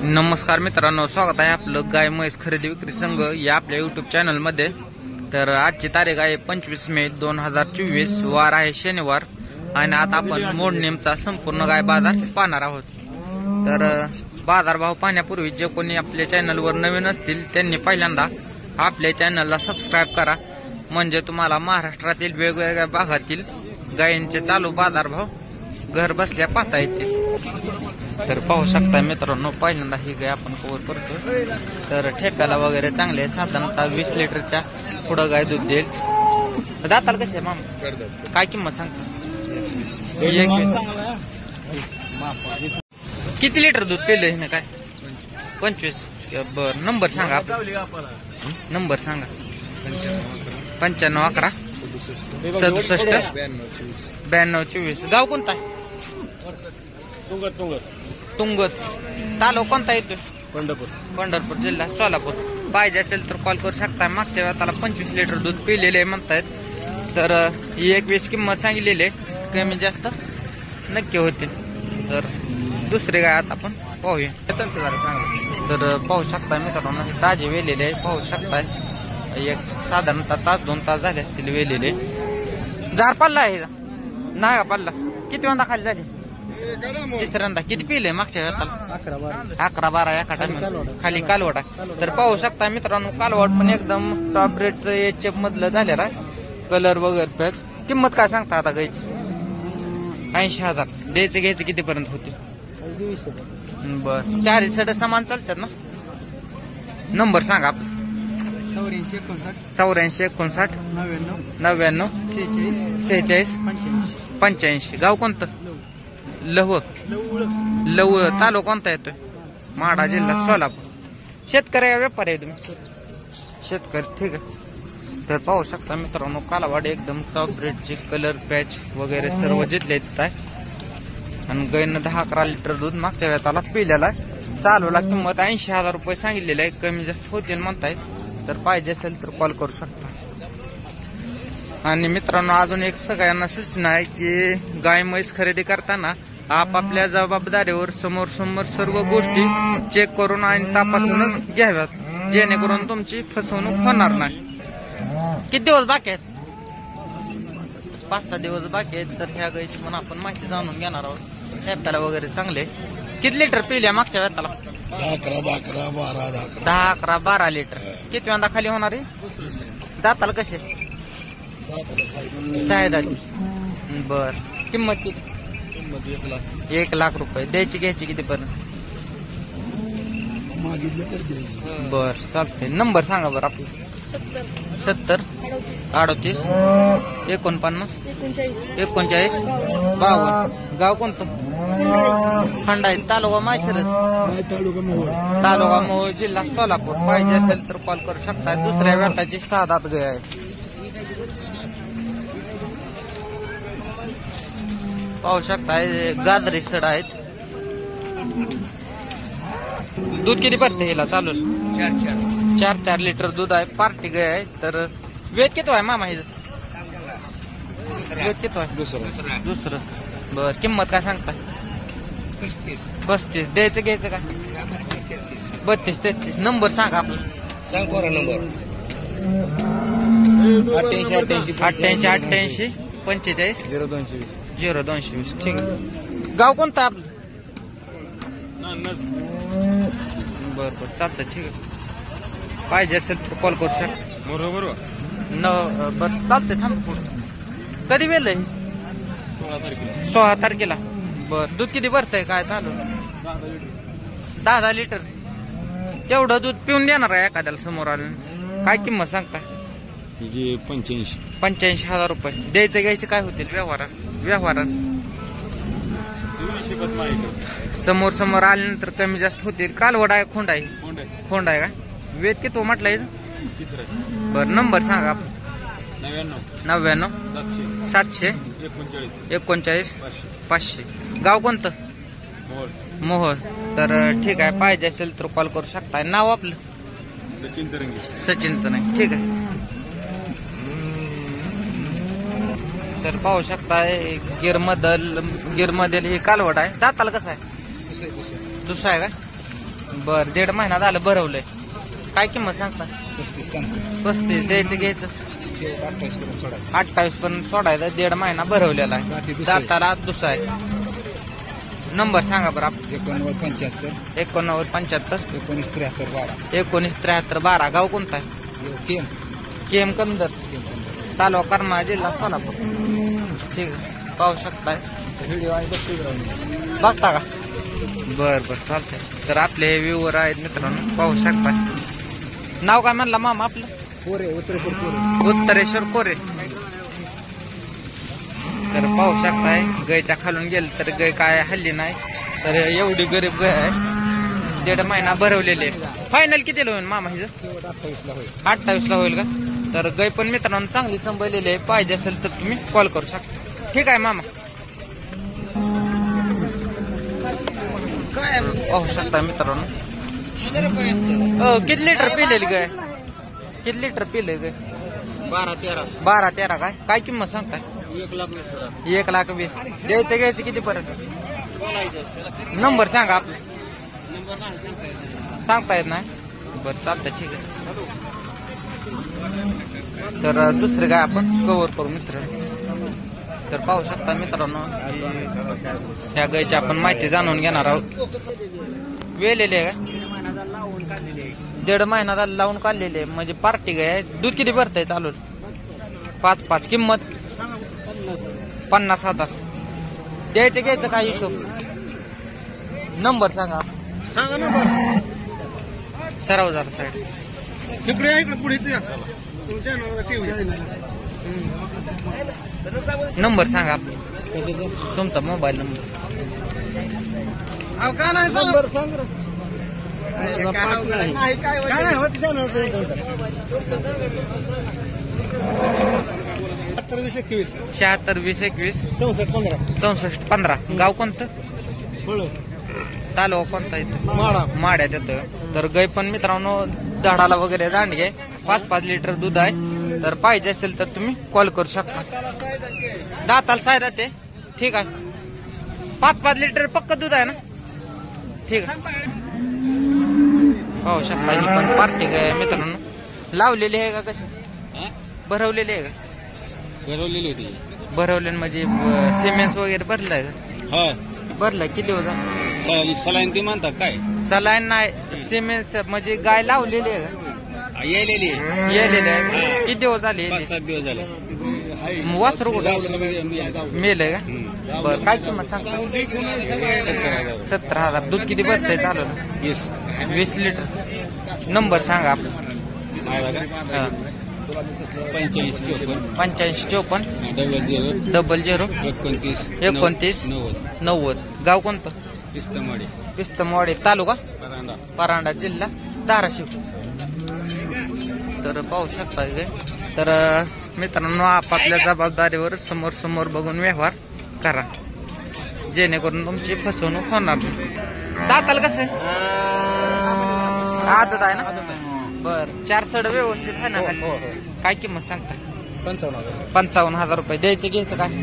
नमस्कार मित्रांनो, स्वागत आहे आपलं गाय म्हैस खरेदी विक्री संघ या आपल्या युट्यूब चॅनल मध्ये। तर आजची तारीख आहे 25 मे 2024, वार आहे शनिवार। आणि आता आपण मोडनेमचा संपूर्ण गाय बाजार पाहणार आहोत। तर बाजारभाव पाहण्यापूर्वी जे कोणी आपल्या चॅनलवर नवीन असतील त्यांनी पहिल्यांदा आपल्या चॅनलला सबस्क्राइब करा, म्हणजे तुम्हाला महाराष्ट्रातील वेगवेगळ्या भागातील गायींचे चालू बाजारभाव घर बसल्या पाहता येतील। तर पाहू शकता मित्रांनो, पहिल्यांदा ही गाय आपण कव्हर करतो। तर ठेप्याला वगैरे चांगले, साधारणतः 20 लिटरच्या पुढं गाय दूध देईल। दाताला कसे आहे मामा, काय किंमत सांगता? किती लिटर दूध पिले हिने काय? 25। बर, नंबर सांगा आपला, नंबर सांगा। 95 11 67 92 24। गाव कोणता आहे? तुंगत। तालुका कोणता येतोय? पंढरपूर जिल्हा सोलापूर। पाहिजे असेल तर कॉल करू शकता। मागच्या वेळा त्याला 25 लिटर दूध पिलेले म्हणतायत, तर ही 21 किंमत सांगितलेली आहे, कमी जास्त नक्की होते। तर दुसरे गाय आता आपण पाहूया। तर पाहू शकता मित्रांनो, ताजे वेलेले आहे, पाहू शकताय। एक साधारणतः तास 2 तास झाले असतील वेलेले। जार पल्ला आहे नाही का? पल्ला किती वेळा खाली झाली? तिसऱ्यांदा। किती पिले मागच्या वेळेला? 11-12 एका टाइम खाली कालवड आहे। तर पाहू शकता मित्रांनो, कालवड पण एकदम टॉप रेटचं एचएफ मधलं झालेला आहे, कलर वगैरे पॅच। किंमत काय सांगता आता गायची? 80,000। द्यायचे घ्यायचे किती पर्यंत होते? बर, 4 सड समान चालतात ना? नंबर सांगा आपला। 84 59 99 46 85। गाव कोणतं? लव तालुका कोणता येतोय? माढा जिल्हा सोलापूर। शेतकरी या व्यापारी आहे तुम्ही? शेतकरी, ठीक आहे। तर पाहू शकता मित्रांनो, कालावाड एकदम टॉप रेटची, कलर पॅच वगैरे सर्व जिथले तिथं आहे। आणि गायनं 10-11 लिटर दूध मागच्या वेळेला पिलेला आहे। चालूला किंमत 80,000 रुपये सांगितलेली आहे, कमी जास्त होतील म्हणताय। तर पाहिजे असेल तर कॉल करू शकता। आणि मित्रांनो, अजून एक सगळ्यांना सूचना आहे की गाय म्हैस खरेदी करताना आपापल्या जबाबदारीवर समोर सर्व गोष्टी चेक करून आणि तपासूनच घ्याव्यात, जेणेकरून तुमची फसवणूक होणार नाही। किती दिवस बाकी आहेत? 5-6 दिवस बाकी आहेत। तर ह्या गायची पण आपण माहिती जाणून घेणार आहोत। ठेप्याला वगैरे चांगले। किती लिटर पिल्या मागच्या वेळेला? 10-11-12 लिटर। किती वेळा खाली होणार आहे? दाताला कसे? 6 दात। बर, किंमत किती? 1 लाख रुपये। द्यायची घ्यायची किती पर्यंत? बर, चालते। नंबर सांगा बरं आपला। 70 38 49 39 52। गाव कोणतं? खंडाई, तालुका माळशिरस, तालुका मोहोळ, जिल्हा सोलापूर। पाहिजे असेल तर कॉल करू शकता। दुसऱ्या व्याताची 6 दात गाय आहे। पाहू शकता गाजरी सड आहेत। दूध किती भरते हिला चालू? 4 लिटर दूध आहे। पार्टी गाय आहे। तर वेद किती आहे मामा हिचं? वेद किती आहे? दुसरं। बर, किंमत काय सांगता? 35। द्यायचं घ्यायचं का? 32-33। नंबर सांगा आपला। सांग बरा नंबर। 88 45 0220। ठीक आहे। गाव कोणतं आपलं? बर, चालतं, ठीक आहे। पाहिजे असेल तर कॉल करू शकता। बरोबर। बर, चालतंय। थांब, पुढं कधी वेळ आहे? 16 तारखेला। बर, दूध किती भरतंय काय चालू? 10 लिटर। तेवढं दूध पिऊन देणार आहे एखाद्याला समोर आलं? काय किंमत सांगता? 85,000 रुपये। द्यायचं घ्यायचं काय होतील व्यवहारात? समोर आल्यानंतर कमी जास्त होतील। कालवड आहे, खोंड आहे? खोंड आहे का? वेद किती तो म्हटलंय? बर, नंबर सांगा। 99 700 39 500। गाव कोणतं? मोहोळ। तर ठीक आहे, पाहिजे असेल तर कॉल करू शकता। नाव आपलं? सचिन तर नाही, ठीक आहे। तर पाहू शकताय गिरमधील ही कालवड आहे। दाताला कसं आहे? दुसरा आहे का? बर 1.5 महिना झालं भरवलंय. काय किंमत सांगता? 35 सांगतो. 35 द्यायचं घ्यायचं 28 पर्यंत सोडायचं. 28 पर्यंत सोडायचं. 1.5 महिना भरवलेला आहे. दाताला दुसरा आहे. नंबर सांगा बरं आपलं. 8975 8975 1973 1973 गाव कोणता आहे? केम केम कंदर तालुका करमाळा जिल्हा सोलापूर. ठीक आहे पाहू शकताय. व्हिडिओ आहे बघता का? बर चालतंय. तर आपले हे व्ह्यूवर आहेत मित्रांनो पाहू शकताय. नाव काय म्हणला मामा आपलं? कोरे उत्तरेश्वर कोरे. तर पाहू शकताय गायच्या खालून गेलं तर गाय काय हल्ली नाही. तर एवढी गरीब गाय आहे. 1.5 महिना भरवलेले. फायनल कितीला होईल मामा हिचं? 28ला होईल का? तर गाय पण मित्रांनो चांगली संभाळलेली आहे. पाहिजे असेल तर तुम्ही कॉल करू शकता. ठीक आहे मामा. काय पाहू शकता मित्रांनो. किती लिटर पिलेली गाय? किती लिटर पिले गाय? 12-13 काय किंमत सांगताय? 1,20,000 द्यायचं घ्यायचं किती पर्यंत? नंबर सांगा आपला. सांगता येत नाही. बरं चालतंय ठीक आहे. तर दुसरे काय आपण कव्हर करू मित्र. तर पाहू शकता मित्रांनो ह्या गायची आपण माहिती जाणून घेणार आहोत. वेलेले आहे का? 1.5 महिना झाला लावून काढलेले म्हणजे पार्टी गाय आहे. दूध किती भरतंय चालू? 5 किंमत 50,000 द्यायचं घ्यायचं काय हिशोब? नंबर सांगा. नंबर सराव झाला साईड इकडे पुढे नंबर सांगा तुमचा मोबाईल नंबर. नंबर सांग. 76-20-21 64-15 गाव कोणतं? तालुका कोणता येतो? माड्यात येतोय. तर गाय पण मित्रांनो झाडाला वगैरे दांडगे 5 लिटर दूध आहे. तर पाहिजे असेल तर तुम्ही कॉल करू शकता. दाताला सायदा ते ठीक आहे. 5 लिटर पक्क दूध आहे ना? ठीक आहे पाहू शकता. ही पण पार्टी गाय मित्रांनो. लावलेली आहे का कशी? भरवलेली आहे का? भरवलेली होती. भरवले म्हणजे सिमेंट वगैरे भरलाय का? भरलाय. किती दिवस? सलाईन ती म्हणतात काय? सलाईन नाही सिमेंट म्हणजे गाय लावलेली आहे का? येलेली आहे. किती दिवस झाले? 5-7 दिवस झाले. वासरू मेलय का? बरं काय किंमत सांगता? 17,000 दूध किती भरतंय चालू? 20 लिटर. नंबर सांगा आपला. 85-54 00 29 90 गाव कोणतं? पिस्तमवाडी तालुका परांडा जिल्हा धाराशिव. तर पाहू शकता. तर मित्रांनो आपापल्या जबाबदारीवर समोर बघून व्यवहार करा जेणेकरून तुमची फसवणूक होणार नाही. दाताल कसं आदत आहे ना? बर 4 सड व्यवस्थित आहे ना? काय किंमत सांगता? 55,000 रुपये द्यायचं घ्यायचं काय?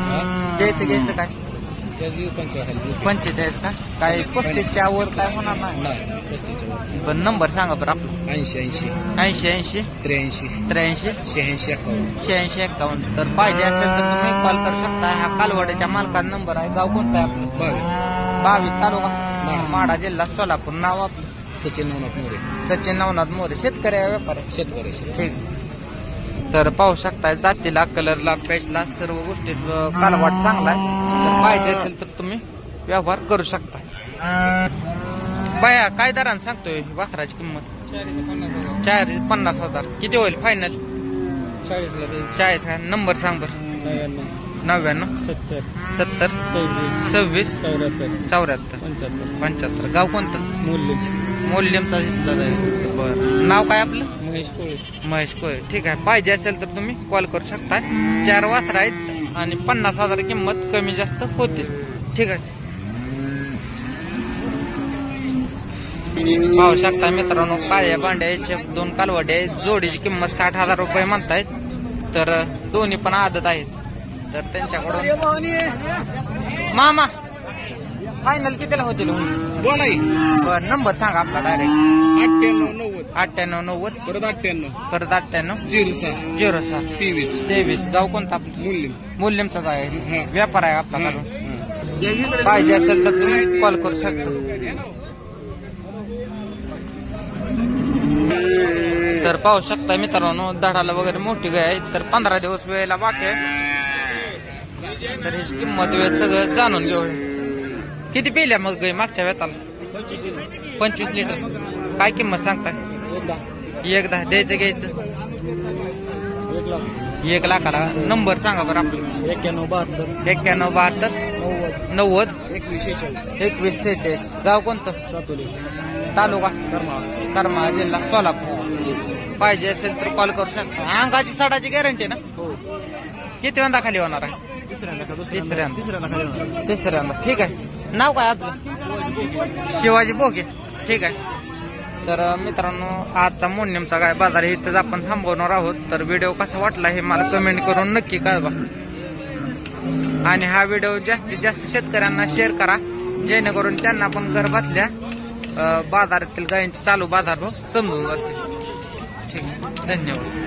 45 का? काय 35च्या वर काय होणार नाही? पण नंबर सांगा बरं आपला. 80 83 86 51. तर पाहिजे असेल तर तुम्ही कॉल करू शकता. हा कालवड्याच्या मालकाचा नंबर आहे. गाव कोणता आहे आपलं? 22 तालुका माडा जिल्हा सोलापूर. नाव आपलं? सचिन नवनाथ मोरे. शेतकरी आहे व्यापारी? ठीक. तर पाहू शकताय जातीला कलरला पेशला सर्व गोष्टीत कालवाट चांगला आहे. तर पाहिजे असेल तर तुम्ही व्यवहार करू शकता. बाया काय दराने सांगतोय वासराची किंमत? 50,000 किती होईल फायनल? 40 का? नंबर सांग बरं. 99 70 26 74 75 गाव कोणतं? मोल्यमचा इथला जाईल. बरं नाव काय आपलं? महेश कोळे. ठीक आहे पाहिजे असेल तर तुम्ही कॉल करू शकता. 4 वासर आहेत आणि 50,000 किंमत कमी जास्त होतील. ठीक आहे पाहू शकता मित्रांनो. काळ्या भांड्याचे 2 कालवडे जोडीची किंमत 60,000 रुपये म्हणतायत. तर दोन्ही पण आदत आहेत. तर त्यांच्याकडून मामा फायनल कितीला होतील? बोला बर नंबर सांगा आपला डायरेक्ट. 98 90 98 90 परत 98 परत 98 06 06 23 23. गाव कोणतं आपलं? मूल्य. मूल्यमचाच आहे. व्यापार आहे आपला हा. घालून. पाहिजे असेल तर तुम्ही कॉल करू शकता. तर पाहू शकता मित्रांनो, धडाला वगैरे मोठी गाय आहे. तर 15 दिवस वेळेला बाकी आहे. तर ह्याची किंमत वेळ सगळं जाणून घेऊ. किती पिल्या मग गाय मागच्या वेताला? 25 लिटर. काय किंमत सांगताय? 1,10. द्यायचं घ्यायचं 1 लाखाला. नंबर सांगा बरं आपलं. 91 72 90 21 46. गाव कोणतं? तालुका करमाळा, जिल्हा सोलापूर. पाहिजे असेल तर कॉल करू शकता. अंगाची सडाची गॅरंटी ना? किती वेळा खाली होणार आहे? तिसऱ्यांदा. ठीक आहे. नाव काय आपलं? शिवाजी बोगे. ठीक आहे. तर मित्रांनो, आजचा मोन्यमचा गाय बाजार इथंच आपण थांबवणार आहोत. तर व्हिडिओ कसा वाटला हे मला कमेंट करून नक्की कळवा. आणि हा व्हिडिओ जास्तीत जास्त शेतकऱ्यांना शेअर करा, जेणेकरून त्यांना पण घर बसल्या बाजारातील गायींचे चालू बाजार समजून जातील. ठीक आहे. धन्यवाद.